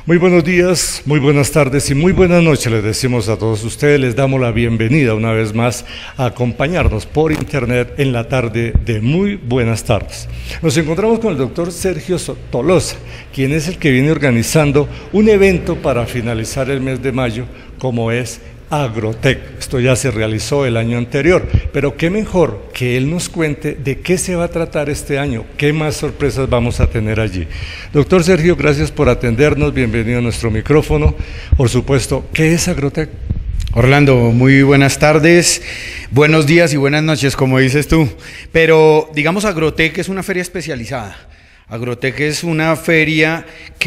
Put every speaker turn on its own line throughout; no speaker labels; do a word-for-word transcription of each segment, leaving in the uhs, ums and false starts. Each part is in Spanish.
Muy buenos días, muy buenas tardes y muy buenas noches les decimos a todos ustedes, les damos la bienvenida una vez más a acompañarnos por internet en la tarde de Muy Buenas Tardes. Nos encontramos con el doctor Sergio Tolosa, quien es el que viene organizando un evento para finalizar el mes de mayo, como es Agrotec. Esto ya se realizó el año anterior, pero qué mejor que él nos cuente de qué se va a tratar este año, qué más sorpresas vamos a tener allí. Doctor Sergio, gracias por atendernos, bienvenido a nuestro micrófono. Por supuesto, ¿qué es Agrotec?
Orlando, muy buenas tardes, buenos días y buenas noches, como dices tú. Pero digamos, Agrotec es una feria especializada. Agrotec es una feria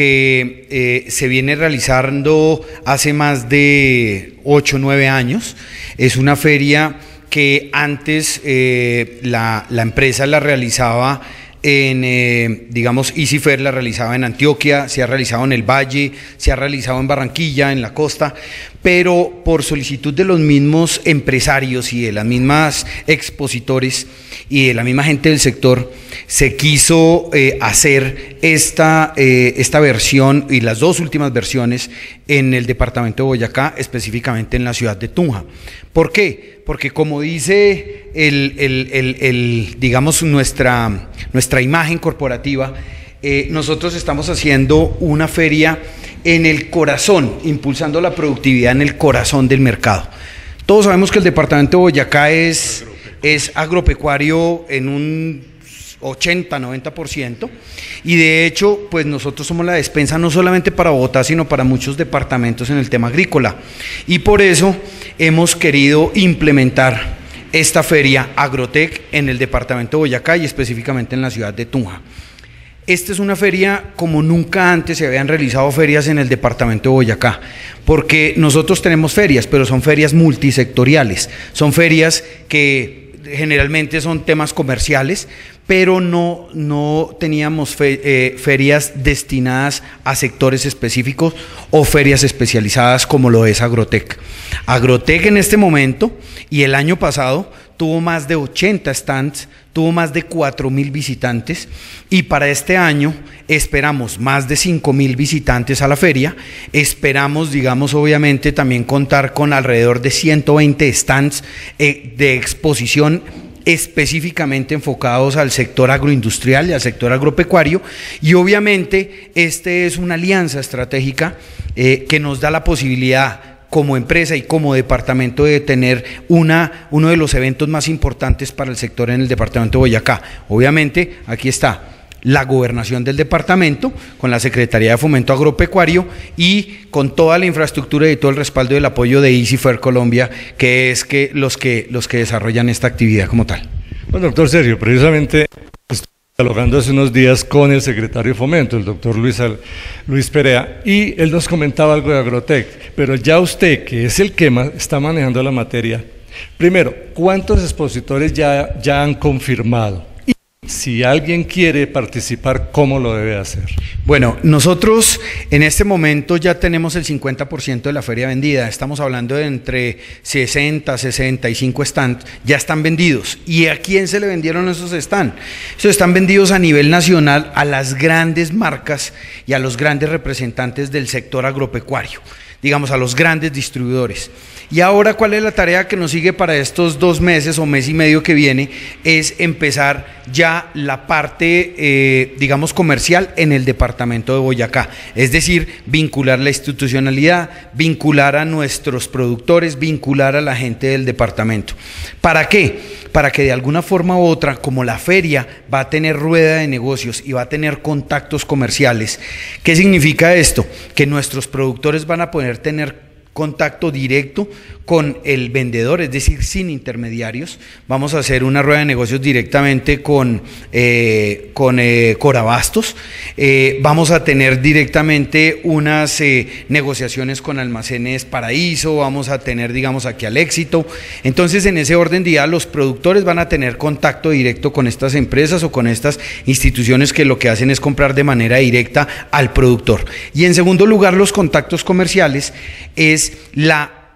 que eh, se viene realizando hace más de ocho o nueve años. Es una feria que antes eh, la, la empresa la realizaba en, eh, digamos, EasyFair la realizaba en Antioquia, se ha realizado en el Valle, se ha realizado en Barranquilla, en la costa, pero por solicitud de los mismos empresarios y de las mismas expositores y de la misma gente del sector, se quiso eh, hacer esta, eh, esta versión y las dos últimas versiones en el departamento de Boyacá, específicamente en la ciudad de Tunja. ¿Por qué? Porque como dice el, el, el, el, digamos nuestra, nuestra imagen corporativa, eh, nosotros estamos haciendo una feria en el corazón, impulsando la productividad en el corazón del mercado. Todos sabemos que el departamento de Boyacá es, es agropecuario en un ochenta, noventa por ciento, y de hecho pues nosotros somos la despensa no solamente para Bogotá sino para muchos departamentos en el tema agrícola, y por eso hemos querido implementar esta feria Agrotec en el departamento de Boyacá y específicamente en la ciudad de Tunja. Esta es una feria como nunca antes se habían realizado ferias en el departamento de Boyacá, porque nosotros tenemos ferias, pero son ferias multisectoriales, son ferias que generalmente son temas comerciales, pero no, no teníamos fe, eh, ferias destinadas a sectores específicos o ferias especializadas como lo es Agrotec. Agrotec en este momento y el año pasado tuvo más de ochenta stands, tuvo más de cuatro mil visitantes, y para este año esperamos más de cinco mil visitantes a la feria. Esperamos, digamos, obviamente también contar con alrededor de ciento veinte stands eh, de exposición específicamente enfocados al sector agroindustrial y al sector agropecuario, y obviamente este es una alianza estratégica eh, que nos da la posibilidad como empresa y como departamento de tener una, uno de los eventos más importantes para el sector en el departamento de Boyacá. Obviamente aquí está la gobernación del departamento, con la Secretaría de Fomento Agropecuario y con toda la infraestructura y todo el respaldo del apoyo de EasyFair Colombia, que es que los que los que desarrollan esta actividad como tal.
Bueno, doctor Sergio, precisamente estoy dialogando hace unos días con el secretario de Fomento, el doctor Luis, Luis Perea, y él nos comentaba algo de Agrotec, pero ya usted, que es el que está manejando la materia, primero, ¿cuántos expositores ya, ya han confirmado? Si alguien quiere participar, ¿cómo lo debe hacer?
Bueno, nosotros en este momento ya tenemos el cincuenta por ciento de la feria vendida. Estamos hablando de entre sesenta, sesenta y cinco stands, ya están vendidos. ¿Y a quién se le vendieron esos stands? Esos están vendidos a nivel nacional a las grandes marcas y a los grandes representantes del sector agropecuario, digamos a los grandes distribuidores. Y ahora, ¿cuál es la tarea que nos sigue para estos dos meses o mes y medio que viene? Es empezar ya la parte, eh, digamos, comercial en el departamento de Boyacá. Es decir, vincular la institucionalidad, vincular a nuestros productores, vincular a la gente del departamento. ¿Para qué? Para que de alguna forma u otra, como la feria va a tener rueda de negocios y va a tener contactos comerciales. ¿Qué significa esto? Que nuestros productores van a poder tener contacto directo con el vendedor, es decir, sin intermediarios. Vamos a hacer una rueda de negocios directamente con, eh, con eh, Corabastos. Eh, vamos a tener directamente unas eh, negociaciones con Almacenes Paraíso, vamos a tener, digamos, aquí al Éxito. Entonces, en ese orden de ideas, los productores van a tener contacto directo con estas empresas o con estas instituciones que lo que hacen es comprar de manera directa al productor. Y en segundo lugar, los contactos comerciales es la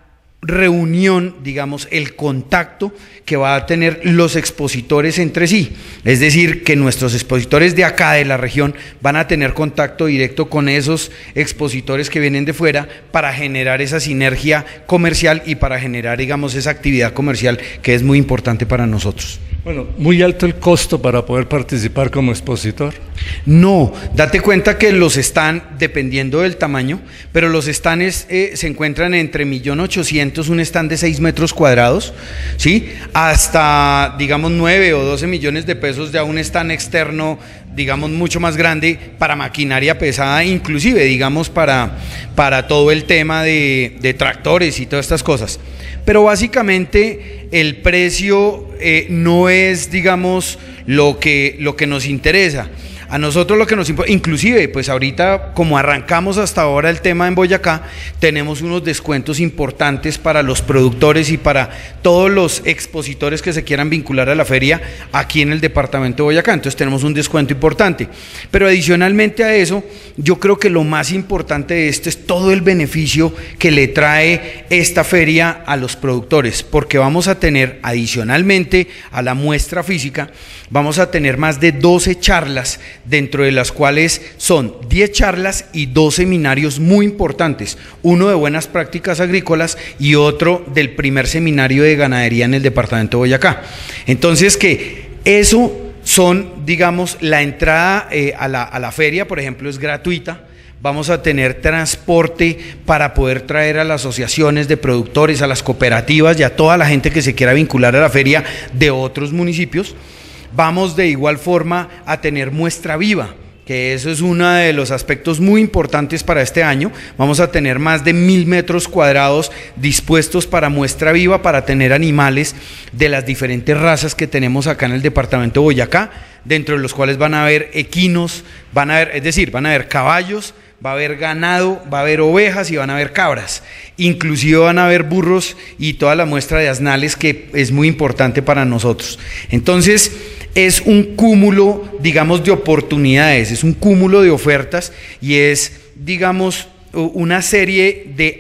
reunión, digamos, el contacto que va a tener los expositores entre sí. Es decir, que nuestros expositores de acá, de la región, van a tener contacto directo con esos expositores que vienen de fuera para generar esa sinergia comercial y para generar, digamos, esa actividad comercial que es muy importante para nosotros.
Bueno, ¿muy alto el costo para poder participar como expositor?
No, date cuenta que los stands, dependiendo del tamaño, pero los stands eh, se encuentran entre un millón ochocientos mil, un stand de seis metros cuadrados, ¿sí? Hasta, digamos, nueve o doce millones de pesos ya un stand externo, digamos, mucho más grande para maquinaria pesada, inclusive, digamos, para, para todo el tema de, de tractores y todas estas cosas. Pero básicamente el precio eh, no es, digamos, lo que, lo que nos interesa. A nosotros lo que nos importa, inclusive, pues ahorita como arrancamos hasta ahora el tema en Boyacá, tenemos unos descuentos importantes para los productores y para todos los expositores que se quieran vincular a la feria aquí en el departamento de Boyacá. Entonces tenemos un descuento importante. Pero adicionalmente a eso, yo creo que lo más importante de esto es todo el beneficio que le trae esta feria a los productores, porque vamos a tener adicionalmente a la muestra física, vamos a tener más de doce charlas, dentro de las cuales son diez charlas y dos seminarios muy importantes, uno de buenas prácticas agrícolas y otro del primer seminario de ganadería en el departamento de Boyacá. Entonces, que eso son, digamos, la entrada eh, a, la, a la feria, por ejemplo, es gratuita. Vamos a tener transporte para poder traer a las asociaciones de productores, a las cooperativas y a toda la gente que se quiera vincular a la feria de otros municipios. Vamos de igual forma a tener muestra viva, que eso es uno de los aspectos muy importantes para este año. Vamos a tener más de mil metros cuadrados dispuestos para muestra viva, para tener animales de las diferentes razas que tenemos acá en el departamento de Boyacá, dentro de los cuales van a haber equinos, van a haber, es decir, van a haber caballos, va a haber ganado, va a haber ovejas y van a haber cabras, inclusive van a haber burros y toda la muestra de asnales, que es muy importante para nosotros. Entonces, es un cúmulo, digamos, de oportunidades, es un cúmulo de ofertas y es, digamos, una serie de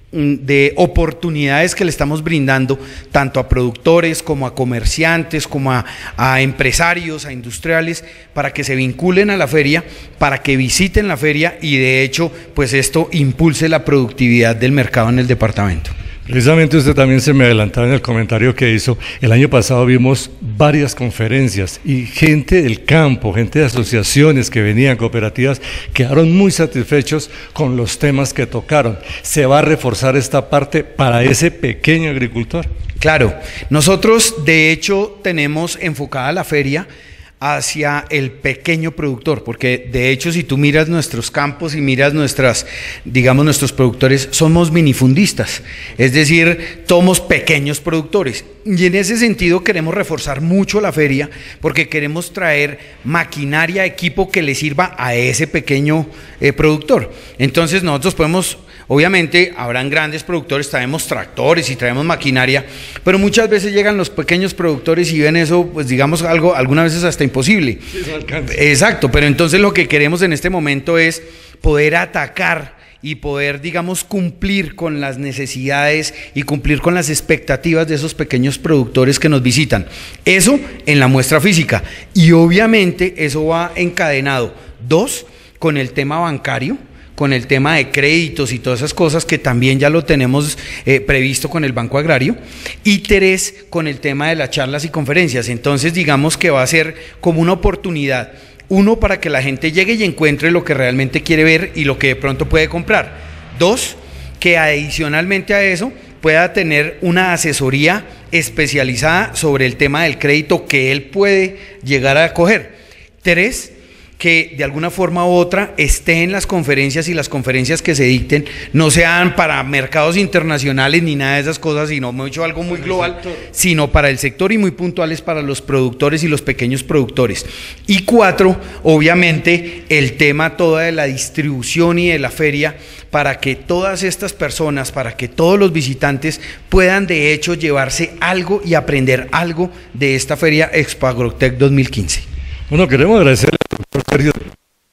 de oportunidades que le estamos brindando tanto a productores como a comerciantes, como a, a empresarios, a industriales, para que se vinculen a la feria, para que visiten la feria y de hecho, pues esto impulse la productividad del mercado en el departamento.
Precisamente usted también se me adelantaba en el comentario que hizo. El año pasado vimos varias conferencias y gente del campo, gente de asociaciones que venían, cooperativas, quedaron muy satisfechos con los temas que tocaron. ¿Se va a reforzar esta parte para ese pequeño agricultor?
Claro, nosotros de hecho tenemos enfocada la feria hacia el pequeño productor, porque de hecho si tú miras nuestros campos y miras nuestras, digamos, nuestros productores, somos minifundistas, es decir, somos pequeños productores. Y en ese sentido queremos reforzar mucho la feria, porque queremos traer maquinaria, equipo que le sirva a ese pequeño eh, productor. Entonces nosotros podemos, obviamente habrán grandes productores, traemos tractores y traemos maquinaria, pero muchas veces llegan los pequeños productores y ven eso, pues digamos algo, algunas veces hasta imposible.
Sí, no alcanza.
Exacto, pero entonces lo que queremos en este momento es poder atacar y poder, digamos, cumplir con las necesidades y cumplir con las expectativas de esos pequeños productores que nos visitan. Eso en la muestra física. Y obviamente eso va encadenado, dos, con el tema bancario, con el tema de créditos y todas esas cosas que también ya lo tenemos eh, previsto con el Banco Agrario, y tres, con el tema de las charlas y conferencias. Entonces digamos que va a ser como una oportunidad, uno, para que la gente llegue y encuentre lo que realmente quiere ver y lo que de pronto puede comprar. Dos, que adicionalmente a eso pueda tener una asesoría especializada sobre el tema del crédito que él puede llegar a coger. Tres, que de alguna forma u otra esté en las conferencias y las conferencias que se dicten no sean para mercados internacionales ni nada de esas cosas, sino mucho algo muy global, sino para el sector y muy puntuales para los productores y los pequeños productores. Y cuatro, obviamente el tema toda de la distribución y de la feria, para que todas estas personas, para que todos los visitantes puedan de hecho llevarse algo y aprender algo de esta feria Expo Agrotech dos mil quince.
Bueno, queremos agradecerle al doctor Sergio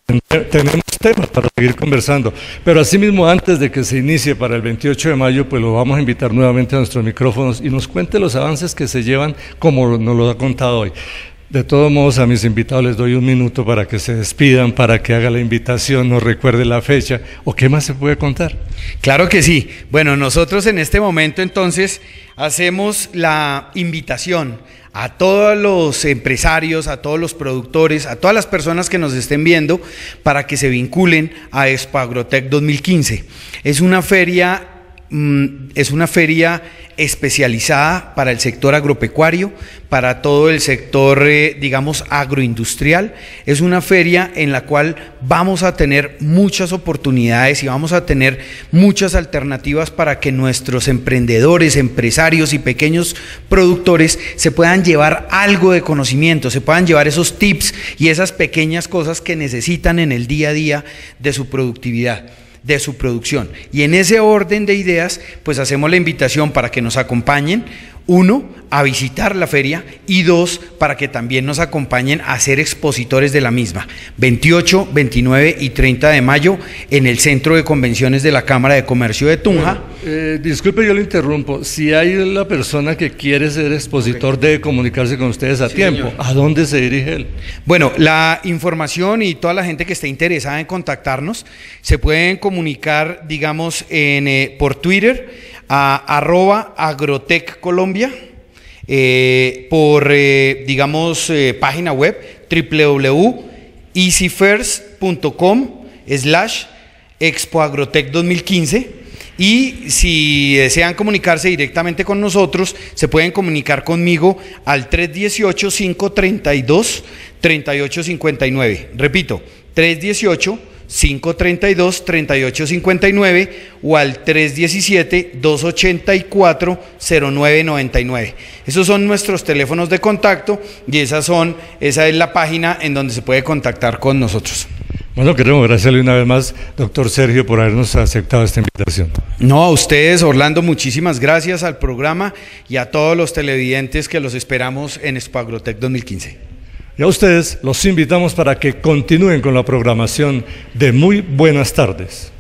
tenemos temas para seguir conversando, pero asimismo antes de que se inicie para el veintiocho de mayo, pues lo vamos a invitar nuevamente a nuestros micrófonos y nos cuente los avances que se llevan como nos lo ha contado hoy. De todos modos, a mis invitados les doy un minuto para que se despidan, para que haga la invitación, nos recuerde la fecha, o qué más se puede contar.
Claro que sí. Bueno, nosotros en este momento entonces hacemos la invitación a todos los empresarios, a todos los productores, a todas las personas que nos estén viendo para que se vinculen a Expo Agrotech dos mil quince. Es una feria, mm, es una feria especializada para el sector agropecuario, para todo el sector, eh, digamos, agroindustrial. Es una feria en la cual vamos a tener muchas oportunidades y vamos a tener muchas alternativas para que nuestros emprendedores, empresarios y pequeños productores se puedan llevar algo de conocimiento, se puedan llevar esos tips y esas pequeñas cosas que necesitan en el día a día de su productividad, de su producción. Y en ese orden de ideas, pues hacemos la invitación para que nos acompañen, uno, a visitar la feria, y dos, para que también nos acompañen a ser expositores de la misma, veintiocho, veintinueve y treinta de mayo en el Centro de Convenciones de la Cámara de Comercio de Tunja.
Bueno, eh, disculpe, yo lo interrumpo, si hay la persona que quiere ser expositor, debe comunicarse con ustedes a sí, tiempo. Señor. ¿A dónde se dirige él?
Bueno, la información y toda la gente que esté interesada en contactarnos, se pueden comunicar, digamos, en, eh, por Twitter, a arroba Agrotech Colombia, eh, por, eh, digamos, eh, página web w w w punto easyfairs punto com slash Expo Agrotech dos mil quince. Y si desean comunicarse directamente con nosotros, se pueden comunicar conmigo al tres uno ocho, cinco tres dos, tres ocho cinco nueve. Repito, tres uno ocho, cinco tres dos, tres ocho cinco nueve o al tres uno siete, dos ocho cuatro, cero nueve nueve nueve. Esos son nuestros teléfonos de contacto y esas son, esa es la página en donde se puede contactar con nosotros.
Bueno, queremos agradecerle una vez más, doctor Sergio, por habernos aceptado esta invitación.
No, a ustedes, Orlando, muchísimas gracias al programa y a todos los televidentes que los esperamos en Expo Agrotech dos mil quince.
Y a ustedes los invitamos para que continúen con la programación de Muy Buenas Tardes.